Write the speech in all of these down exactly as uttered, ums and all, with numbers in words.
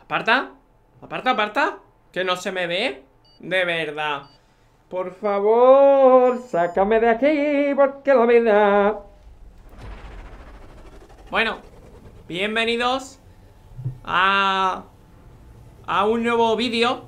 Aparta, aparta, aparta. Que no se me ve. De verdad. Por favor, sácame de aquí porque la vida. Bueno, bienvenidos a a un nuevo vídeo.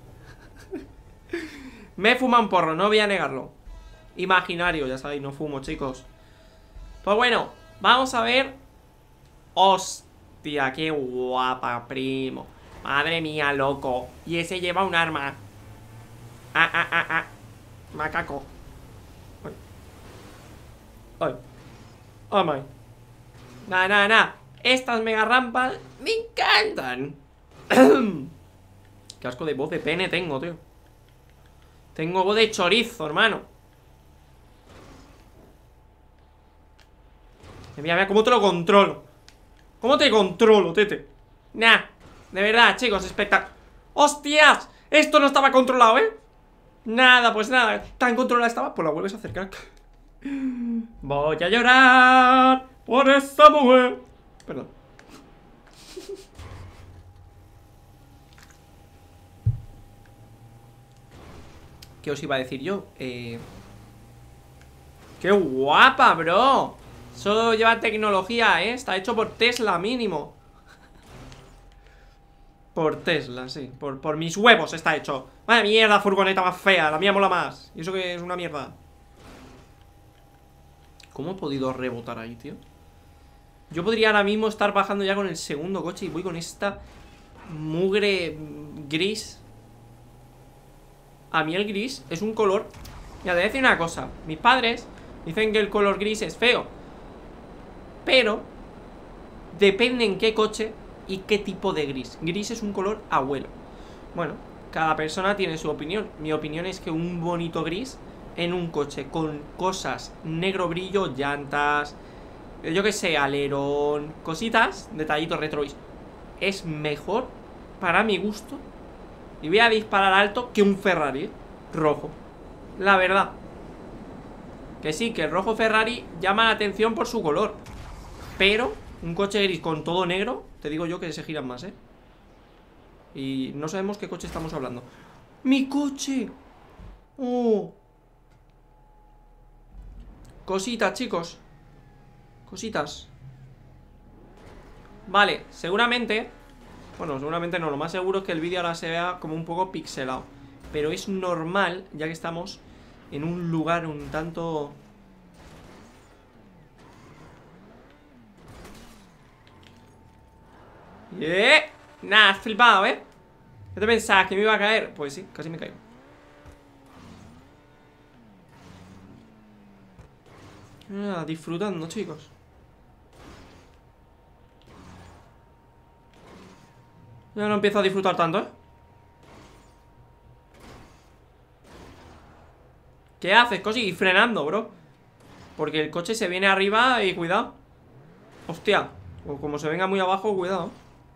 Me he fumado un porro, no voy a negarlo. Imaginario, ya sabéis, no fumo, chicos. Pues bueno, vamos a ver. Hostia, qué guapa, primo. Madre mía, loco. Y ese lleva un arma. Ah, ah, ah, ah. Macaco. Ay. Ay. Oh my. Nah, nah, nah. Estas mega rampas me encantan. Qué asco de voz de pene tengo, tío. Tengo voz de chorizo, hermano. Mira, mira cómo te lo controlo. ¿Cómo te controlo, tete? Nah, de verdad, chicos, espectacular. ¡Hostias! Esto no estaba controlado, ¿eh? Nada, pues nada. Tan controlada estaba, pues la vuelves a acercar. Voy a llorar por esta mujer. Perdón. ¿Qué os iba a decir yo? Eh... ¡Qué guapa, bro! Solo lleva tecnología, ¿eh? Está hecho por Tesla, mínimo. Por Tesla, sí. Por, por mis huevos está hecho. Vaya mierda, furgoneta más fea. La mía mola más. Y eso que es una mierda. ¿Cómo he podido rebotar ahí, tío? Yo podría ahora mismo estar bajando ya con el segundo coche y voy con esta mugre gris. A mí el gris es un color... Mira, te voy a decir una cosa. Mis padres dicen que el color gris es feo, pero depende en qué coche y qué tipo de gris. Gris es un color abuelo. Bueno, cada persona tiene su opinión. Mi opinión es que un bonito gris en un coche con cosas negro brillo, llantas, yo que sé, alerón, cositas, detallitos retro, es mejor para mi gusto. Y voy a disparar alto que un Ferrari, ¿eh? Rojo. La verdad. Que sí, que el rojo Ferrari llama la atención por su color, pero un coche gris con todo negro, te digo yo que se giran más, ¿eh? Y no sabemos qué coche estamos hablando. ¡Mi coche! ¡Oh! Cositas, chicos. Cositas. Vale, seguramente... Bueno, seguramente no, lo más seguro es que el vídeo ahora se vea como un poco pixelado, pero es normal, ya que estamos en un lugar un tanto... ¡Eh! Nah, has flipado, ¿eh? ¿Qué te pensabas? ¿Que me iba a caer? Pues sí, casi me caigo. Ah, disfrutando, chicos. Ya no empiezo a disfrutar tanto, ¿eh? ¿Qué haces, Cosi? Y frenando, bro. Porque el coche se viene arriba y cuidado. Hostia. O como se venga muy abajo, cuidado.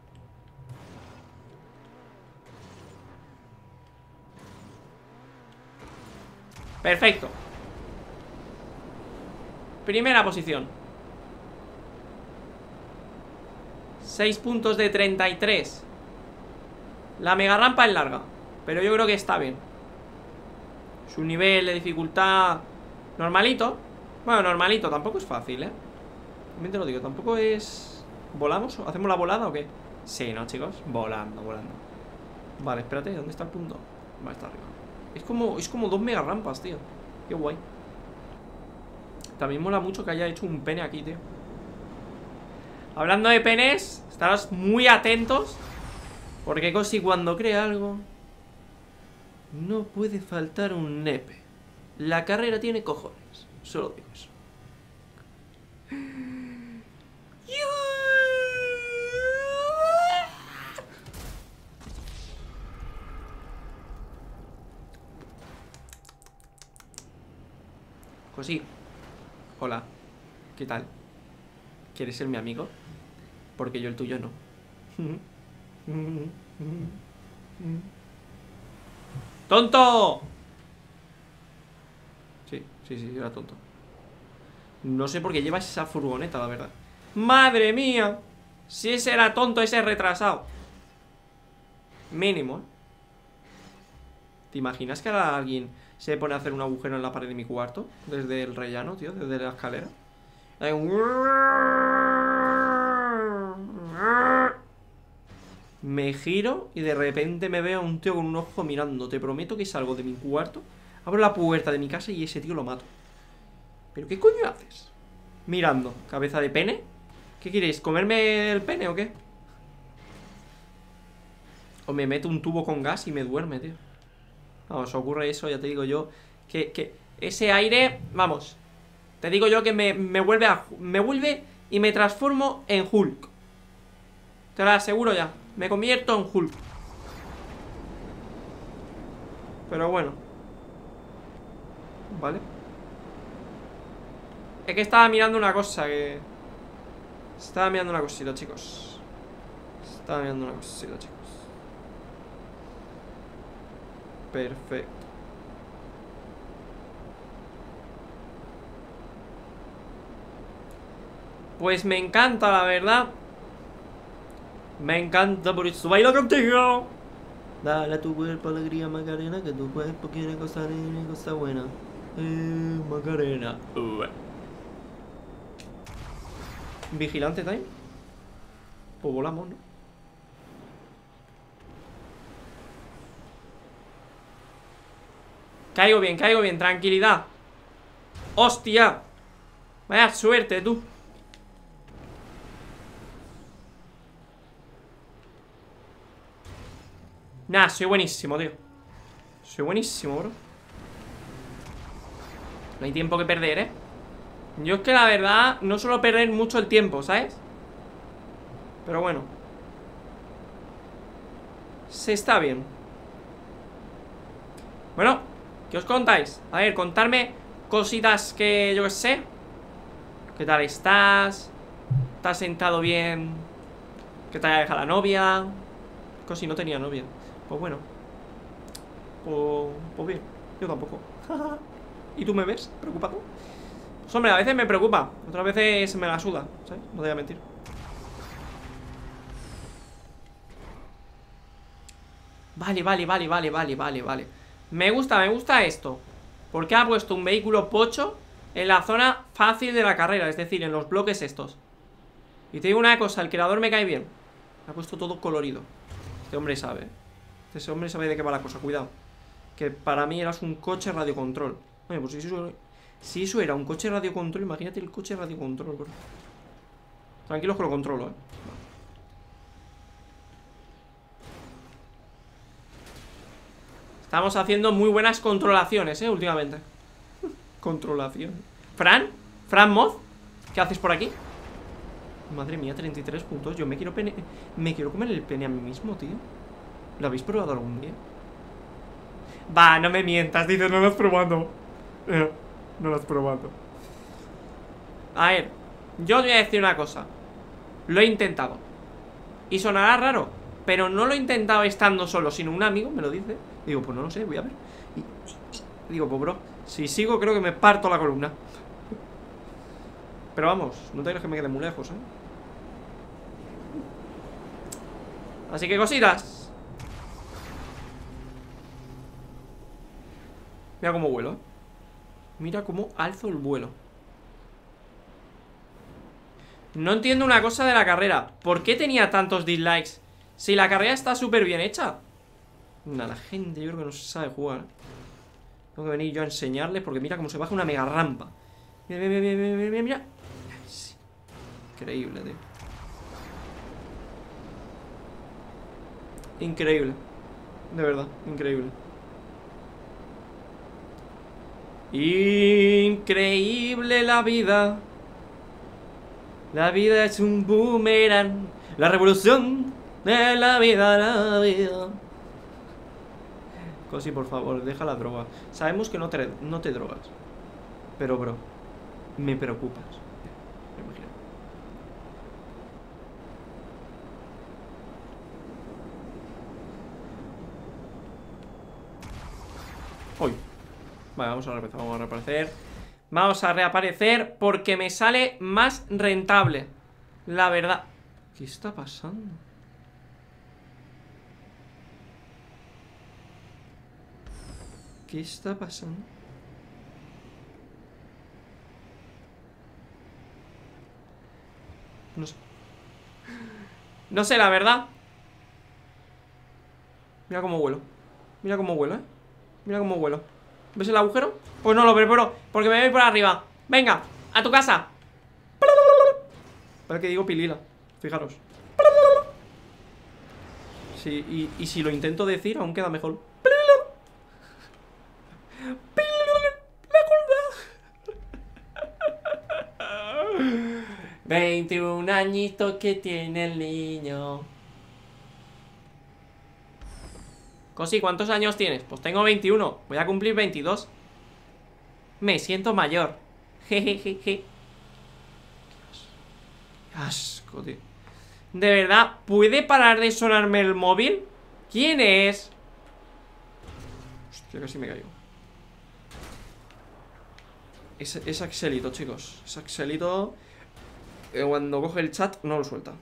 Perfecto. Primera posición. seis puntos de treinta y tres. La mega rampa es larga, pero yo creo que está bien. Su nivel de dificultad normalito. Bueno, normalito, tampoco es fácil, ¿eh? También te lo digo, tampoco es... ¿Volamos? ¿Hacemos la volada o qué? Sí, ¿no, chicos? Volando, volando. Vale, espérate, ¿dónde está el punto? Vale, está arriba. Es como, es como dos mega rampas, tío. Qué guay. También mola mucho que haya hecho un pene aquí, tío. Hablando de penes, estaros muy atentos, porque Cosi cuando crea algo no puede faltar un nepe. La carrera tiene cojones. Solo digo eso. Cosi. Hola. ¿Qué tal? ¿Quieres ser mi amigo? Porque yo el tuyo no. ¡Tonto! Sí, sí, sí, era tonto. No sé por qué llevas esa furgoneta, la verdad. ¡Madre mía! Si ese era tonto, ese retrasado. Mínimo, ¿eh? ¿Te imaginas que ahora alguien se pone a hacer un agujero en la pared de mi cuarto? Desde el rellano, tío, desde la escalera. Hay un... Me giro y de repente me veo a un tío con un ojo mirando. Te prometo que salgo de mi cuarto, abro la puerta de mi casa y ese tío lo mato. ¿Pero qué coño haces? Mirando, cabeza de pene. ¿Qué queréis? ¿Comerme el pene o qué? O me meto un tubo con gas y me duerme, tío. Vamos, ocurre eso, ya te digo yo. Que, que ese aire, vamos, te digo yo que me, me vuelve a, me vuelve y me transformo en Hulk. Te lo aseguro ya. Me convierto en Hulk. Pero bueno. Vale. Es que estaba mirando una cosa que... Estaba mirando una cosita, chicos. Estaba mirando una cosita, chicos. Perfecto. Pues me encanta, la verdad. Me encanta, por eso bailo contigo. Dale a tu cuerpo alegría, Macarena, que tu cuerpo quiere cosa arena y cosa buena. Eh, Macarena. Uh. Vigilante time. Pues volamos, ¿no? Caigo bien, caigo bien, tranquilidad. ¡Hostia! Vaya suerte, tú. Nah, soy buenísimo, tío. Soy buenísimo, bro. No hay tiempo que perder, ¿eh? Yo es que la verdad no suelo perder mucho el tiempo, ¿sabes? Pero bueno. Se está bien. Bueno, ¿qué os contáis? A ver, contarme cositas que yo que sé. ¿Qué tal estás? ¿Te has sentado bien? ¿Qué te haya dejado la novia? Casi no tenía novia. Pues bueno. Pues, pues bien, yo tampoco. ¿Y tú me ves preocupado? Pues hombre, a veces me preocupa. Otras veces me la suda, ¿sabes? No te voy a mentir. Vale, vale, vale, vale, vale, vale, vale. Me gusta, me gusta esto. Porque ha puesto un vehículo pocho en la zona fácil de la carrera, es decir, en los bloques estos. Y te digo una cosa, el creador me cae bien. Ha puesto todo colorido. Este hombre sabe. Este hombre sabe de qué va la cosa, cuidado. Que para mí eras un coche radiocontrol. Oye, pues si eso, si eso era un coche radiocontrol, imagínate el coche radiocontrol, bro. Tranquilos que lo controlo, eh. Estamos haciendo muy buenas controlaciones, eh, últimamente. Controlación. ¿Fran? ¿Fran Moz? ¿Qué haces por aquí? Madre mía, treinta y tres puntos. Yo me quiero pene... Me quiero comer el pene a mí mismo, tío. ¿Lo habéis probado algún día? Va, no me mientas. Dices, no lo has probado. Eh, no lo has probado. A ver, yo os voy a decir una cosa. Lo he intentado. Y sonará raro, pero no lo he intentado estando solo, sino un amigo me lo dice. Digo, pues no lo sé, voy a ver. Y, y, y digo, pues bro, si sigo creo que me parto la columna. Pero vamos, no te creas que me quede muy lejos, ¿eh? Así que cositas. Mira cómo vuelo, ¿eh? Mira cómo alzo el vuelo. No entiendo una cosa de la carrera. ¿Por qué tenía tantos dislikes? Si la carrera está súper bien hecha. Nah, la gente yo creo que no sabe jugar. Tengo que venir yo a enseñarles. Porque mira cómo se baja una mega rampa. Mira, mira, mira, mira, mira, mira. Sí. Increíble, tío. Increíble. De verdad, increíble. Increíble la vida. La vida es un boomerang. La revolución de la vida, la vida. Cosi, por favor, deja la droga. Sabemos que no te, no te drogas. Pero, bro, me preocupas. Me imagino. Uy. Vale, vamos a reaparecer, vamos a reaparecer. Vamos a reaparecer porque me sale más rentable. La verdad. ¿Qué está pasando? ¿Qué está pasando? No sé. No sé, la verdad. Mira cómo vuelo. Mira cómo vuelo, eh. Mira cómo vuelo. ¿Ves el agujero? Pues no lo preparo, porque me voy por arriba. Venga, a tu casa. Para que digo pilila. Fijaros. Sí, y, y si lo intento decir, aún queda mejor. veintiún añitos que tiene el niño. Cosi, ¿cuántos años tienes? Pues tengo veintiuno, voy a cumplir veintidós. Me siento mayor. Jejejeje. Asco, tío. De verdad, ¿puede parar de sonarme el móvil? ¿Quién es? Hostia, casi me caigo. Es, es Axelito, chicos. Es Axelito. Que cuando coge el chat no lo suelta.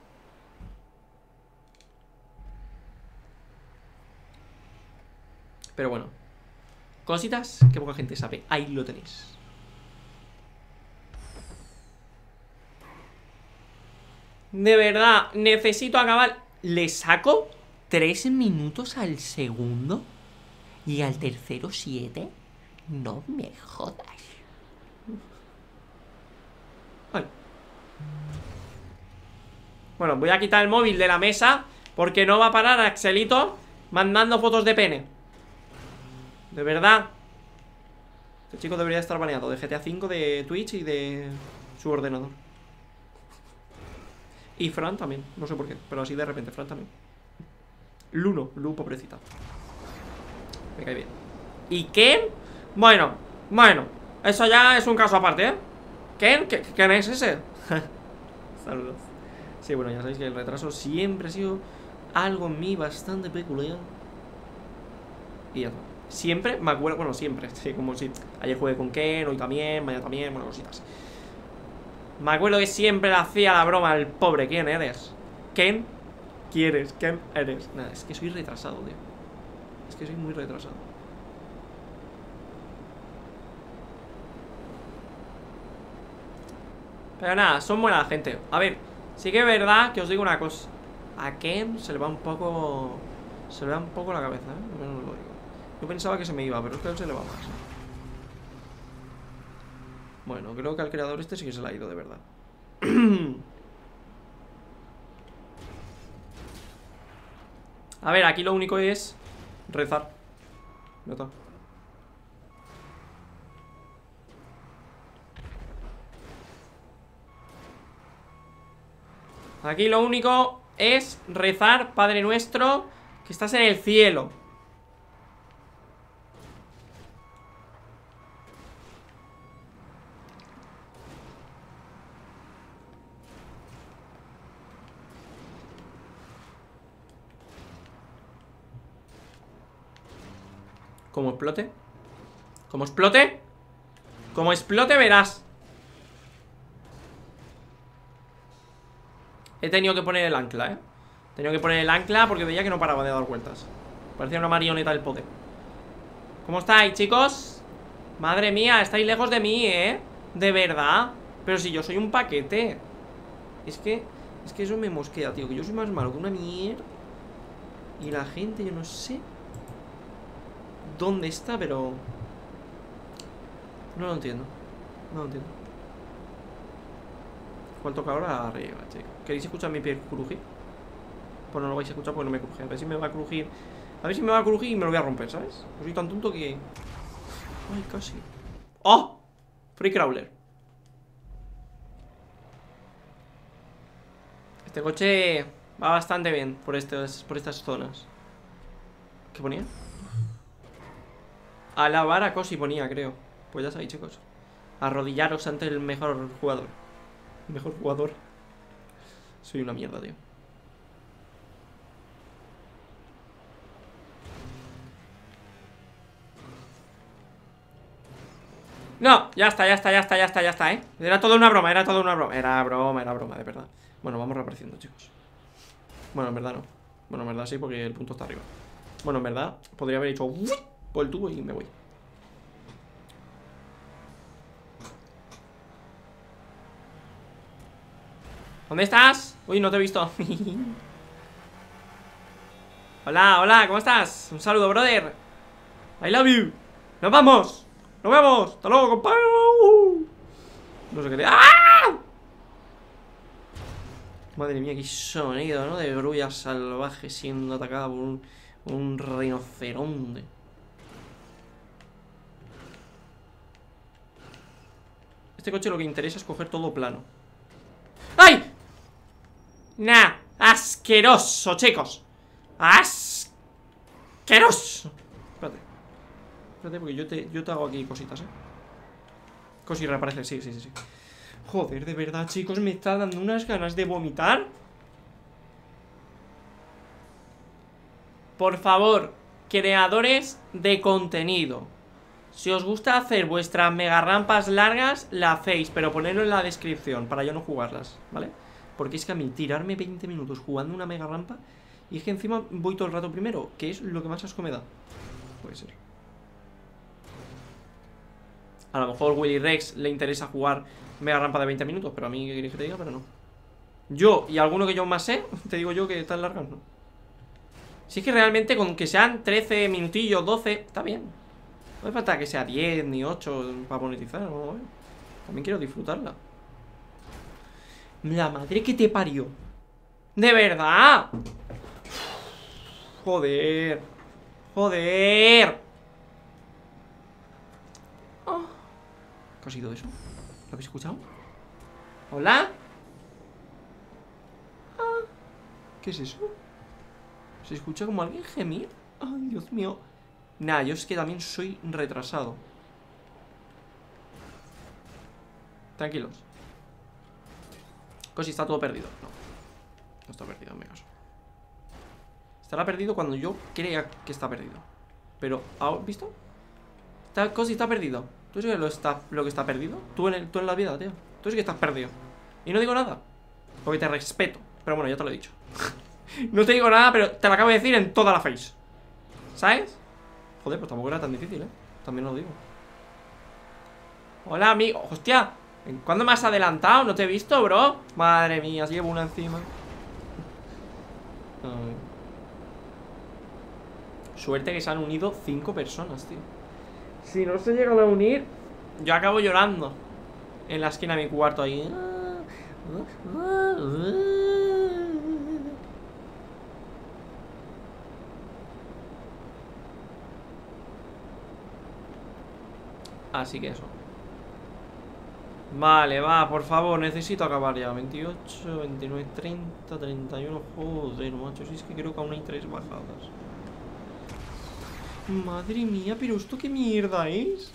Pero bueno, cositas que poca gente sabe. Ahí lo tenéis. De verdad, necesito acabar. Le saco tres minutos al segundo y al tercero siete. No me jodas. Ay. Bueno, voy a quitar el móvil de la mesa, porque no va a parar Axelito mandando fotos de pene. De verdad. Este chico debería estar baneado de G T A cinco, de Twitch y de su ordenador. Y Fran también, no sé por qué, pero así de repente, Fran también. Luno, Lu, pobrecita. Me cae bien. ¿Y Ken? Bueno, bueno, eso ya es un caso aparte, ¿eh? ¿Ken? ¿Qué, ¿Quién es ese? Saludos. Sí, bueno, ya sabéis que el retraso siempre ha sido algo en mí bastante peculiar. Y ya está. Siempre, me acuerdo, bueno, siempre, sí, como si ayer jugué con Ken, hoy también, mañana también, bueno, cositas. Me acuerdo que siempre le hacía la broma al pobre. ¿Quién eres? ¿Quién quieres? ¿Quién eres? Nada, es que soy retrasado, tío. Es que soy muy retrasado. Pero nada, son buena gente. A ver, sí que es verdad que os digo una cosa. A Ken se le va un poco... Se le va un poco la cabeza, ¿eh? No lo digo. Yo pensaba que se me iba, pero es que a él se le va más, ¿eh? Bueno, creo que al creador este sí que se le ha ido de verdad. A ver, aquí lo único es rezar. Ya está. Aquí lo único es rezar, Padre nuestro, que estás en el cielo. Como explote. Como explote. Como explote verás. He tenido que poner el ancla, eh He tenido que poner el ancla porque veía que no paraba de dar vueltas. Parecía una marioneta del pote. ¿Cómo estáis, chicos? Madre mía, estáis lejos de mí, eh De verdad. Pero si yo soy un paquete. Es que, es que eso me mosquea, tío. Que yo soy más malo que una mierda. Y la gente, yo no sé dónde está, pero no lo entiendo. No lo entiendo. ¿Cuál toca ahora? Arriba, chicos. ¿Queréis escuchar mi piel crujir? Pues no lo vais a escuchar porque no me cruje. A ver si me va a crujir. A ver si me va a crujir y me lo voy a romper, ¿sabes? No soy tan tonto que... Ay, casi. ¡Oh! Free Crawler. Este coche va bastante bien por, estas, por estas zonas. ¿Qué ponía? Alabar a Cosi ponía, creo. Pues ya sabéis, chicos. Arrodillaros ante el mejor jugador. El mejor jugador. Soy una mierda, tío. No, ya está, ya está, ya está, ya está, ya está, ¿eh? Era todo una broma, era todo una broma. Era broma, era broma, de verdad. Bueno, vamos reapareciendo, chicos. Bueno, en verdad no. Bueno, en verdad sí, porque el punto está arriba. Bueno, en verdad, podría haber dicho... por el tubo y me voy. ¿Dónde estás? Uy, no te he visto. Hola, hola, ¿cómo estás? Un saludo, brother. I love you. ¡Nos vamos! ¡Nos vemos! ¡Hasta luego, compadre! No sé qué te... ¡Ah! Madre mía, qué sonido, ¿no? De grulla salvaje siendo atacada por un, un rinoceronte. Este coche lo que interesa es coger todo plano. ¡Ay! Nah, asqueroso, chicos. Asqueroso. Espérate. Espérate, porque yo te, yo te hago aquí cositas, eh. Cosi reaparece, sí, sí, sí, sí. Joder, de verdad, chicos, me está dando unas ganas de vomitar. Por favor, creadores de contenido, si os gusta hacer vuestras mega rampas largas, la hacéis, pero ponedlo en la descripción para yo no jugarlas, ¿vale? Porque es que a mí tirarme veinte minutos jugando una mega rampa, y es que encima voy todo el rato primero, que es lo que más asco me da. Puede ser. A lo mejor Willy Rex le interesa jugar mega rampa de veinte minutos, pero a mí, ¿qué queréis que te diga? Pero no. Yo y alguno que yo más sé, te digo yo que tan largas no. Si es que realmente con que sean trece minutillos, doce, está bien. No hace falta que sea diez ni ocho para monetizar, ¿no? También quiero disfrutarla. La madre que te parió. ¡De verdad! Joder. Joder. Oh. ¿Qué ha sido eso? ¿Lo habéis escuchado? ¿Hola? Ah. ¿Qué es eso? ¿Se escucha como alguien gemir? Ay, Dios mío. Nah, yo es que también soy retrasado. Tranquilos. Cosi, está todo perdido. No, no está perdido, en mi caso. Estará perdido cuando yo crea que está perdido. Pero, ¿has visto? Está, Cosi está perdido. ¿Tú sabes lo, está, lo que está perdido? Tú en, el, tú en la vida, tío. Tú sí que estás perdido. Y no digo nada, porque te respeto. Pero bueno, ya te lo he dicho. No te digo nada, pero te lo acabo de decir en toda la face. ¿Sabes? Joder, pues tampoco era tan difícil, ¿eh? También lo digo. Hola, amigo. Hostia, ¿cuándo me has adelantado? No te he visto, bro. Madre mía, llevo una encima. Ay. Suerte que se han unido cinco personas, tío. Si no se llegan a unir, yo acabo llorando en la esquina de mi cuarto ahí. Así que eso. Vale, va, por favor, necesito acabar ya. Veintiocho, veintinueve, treinta, treinta y uno. Joder, macho, si es que creo que aún hay tres bajadas. Madre mía, pero ¿esto qué mierda es?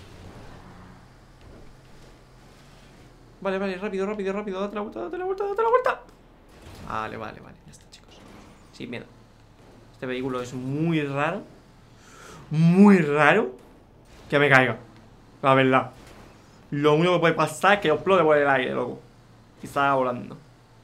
Vale, vale, rápido, rápido, rápido. Date la vuelta, date la vuelta, date la vuelta. Vale, vale, vale, ya está, chicos. Sin miedo. Este vehículo es muy raro. Muy raro que me caiga, la verdad. Lo único que puede pasar es que explote por el aire, loco. Y salga volando.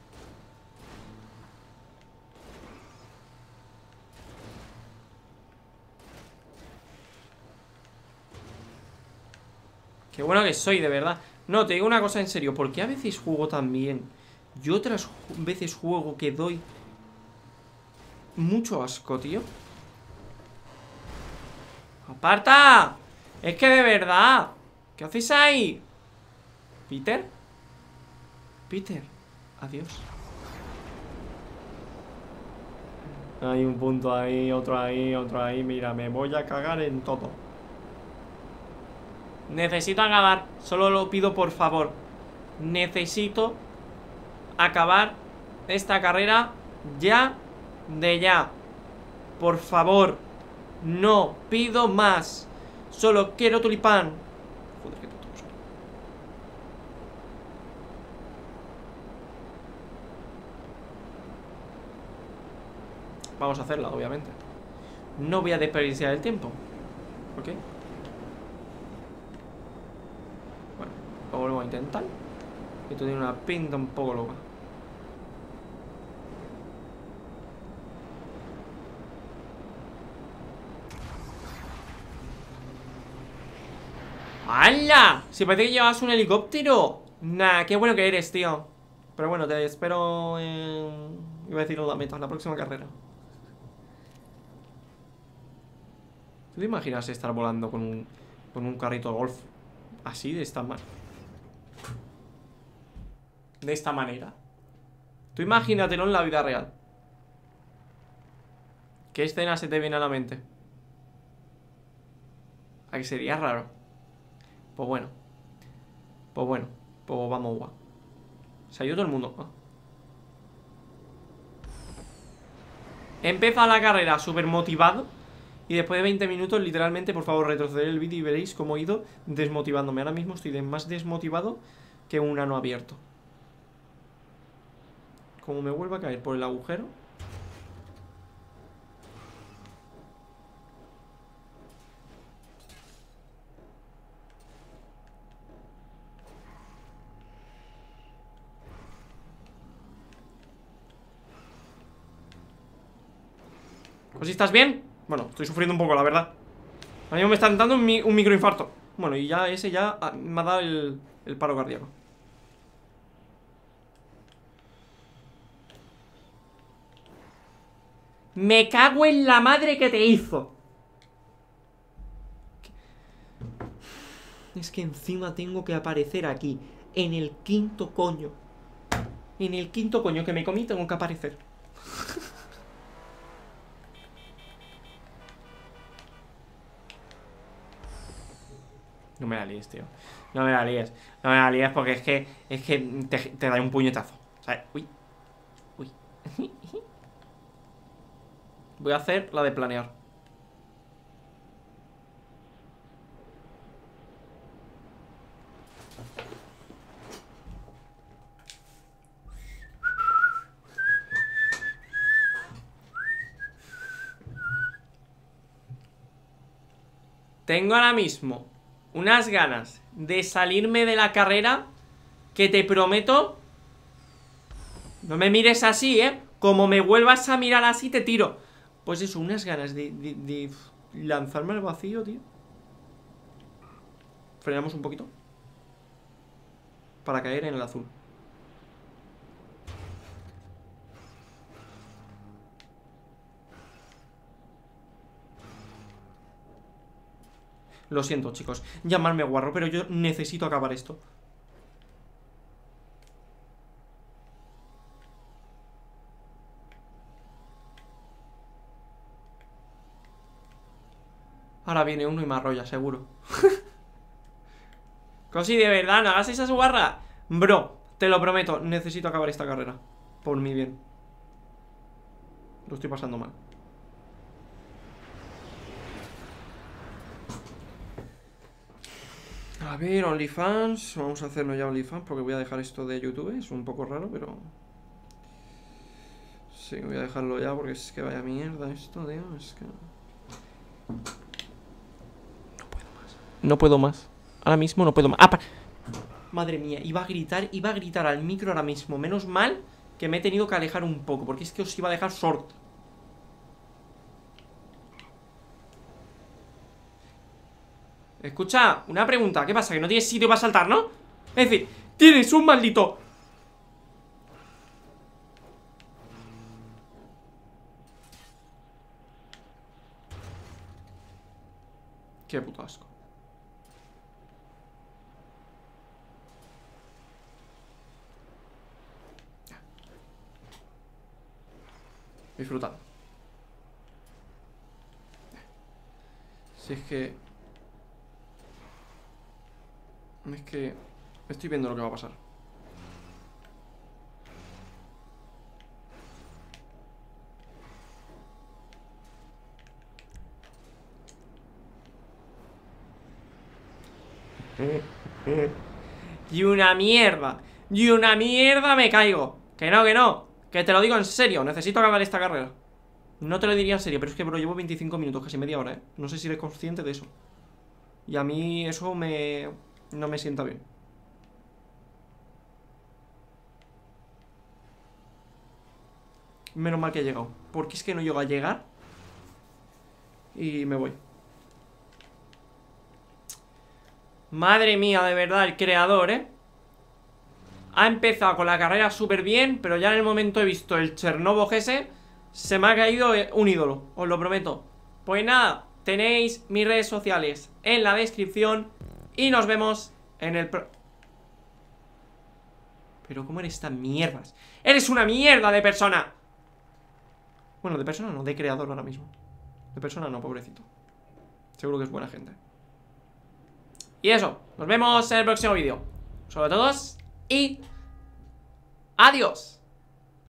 Qué bueno que soy, de verdad. No, te digo una cosa en serio. ¿Por qué a veces juego tan bien y otras veces juego que doy mucho asco, tío? ¡Aparta! Es que de verdad. ¿Qué hacéis ahí? ¿Peter? Peter, adiós. Hay un punto ahí, otro ahí, otro ahí. Mira, me voy a cagar en todo. Necesito acabar. Solo lo pido por favor. Necesito acabar esta carrera ya de ya. Por favor. No pido más. Solo quiero tulipán. Joder, qué puto oso. Vamos a hacerla, obviamente. No voy a desperdiciar el tiempo. ¿Ok? Bueno, lo volvemos a intentar. Esto tiene una pinta un poco loca. ¡Hala! Si parece que llevas un helicóptero. Nah, qué bueno que eres, tío. Pero bueno, te espero en... Iba a decir en la meta, en la próxima carrera. ¿Tú te imaginas estar volando con un, con un carrito de golf así, de esta manera? De esta manera. Tú imagínatelo en la vida real. ¿Qué escena se te viene a la mente? ¿A que sería raro? Pues bueno. Pues bueno. Pues vamos, guau. Se ha ido todo el mundo. Ah. Empieza la carrera súper motivado. Y después de veinte minutos, literalmente, por favor, retroceder el vídeo y veréis cómo he ido desmotivándome. Ahora mismo estoy de más desmotivado que un ano abierto. Como me vuelva a caer por el agujero. ¿Pues si estás bien? Bueno, estoy sufriendo un poco, la verdad. A mí me está dando un, mi un microinfarto. Bueno, y ya ese ya ah, me ha dado el, el paro cardíaco. Me cago en la madre que te hizo. Es que encima tengo que aparecer aquí, en el quinto coño. En el quinto coño que me comí tengo que aparecer. No me la líes, tío. No me la líes. No me la líes porque es que Es que te, te da un puñetazo. O sea, uy. Uy. Voy a hacer la de planear. Tengo ahora mismo unas ganas de salirme de la carrera que te prometo. No me mires así, ¿eh? Como me vuelvas a mirar así te tiro. Pues eso, unas ganas de, de, de lanzarme al vacío, tío. Frenamos un poquito para caer en el azul. Lo siento, chicos, llamarme guarro, pero yo necesito acabar esto. Ahora viene uno y me arrolla, seguro. Cosi, de verdad, no hagas esas guarras. Bro, te lo prometo, necesito acabar esta carrera. Por mi bien. Lo estoy pasando mal. A ver, OnlyFans. Vamos a hacerlo ya OnlyFans porque voy a dejar esto de YouTube. Es un poco raro, pero... Sí, voy a dejarlo ya porque es que vaya mierda esto, tío. Es que... No puedo más. No puedo más. Ahora mismo no puedo más. ¡Ah! Madre mía, iba a gritar, iba a gritar al micro ahora mismo. Menos mal que me he tenido que alejar un poco, porque es que os iba a dejar short. Escucha, una pregunta. ¿Qué pasa? Que no tienes sitio para saltar, ¿no? Es decir, tienes un maldito... Qué puto asco. Disfrutad. Si es que... Es que... Estoy viendo lo que va a pasar. Y una mierda. Y una mierda me caigo. Que no, que no. Que te lo digo en serio. Necesito acabar esta carrera. No te lo diría en serio, pero es que, bro, llevo veinticinco minutos, casi media hora, ¿eh? No sé si eres consciente de eso. Y a mí eso me... no me sienta bien. Menos mal que he llegado. Porque es que no llego a llegar. Y me voy. Madre mía, de verdad, el creador, ¿eh? Ha empezado con la carrera súper bien, pero ya en el momento he visto el Chernobyl ese, se me ha caído un ídolo, os lo prometo. Pues nada, tenéis mis redes sociales en la descripción y nos vemos en el pro... Pero ¿cómo eres tan mierdas? ¡Eres una mierda de persona! Bueno, de persona no, de creador ahora mismo. De persona no, pobrecito. Seguro que es buena gente. Y eso, nos vemos en el próximo vídeo. Sobre todos y... ¡adiós!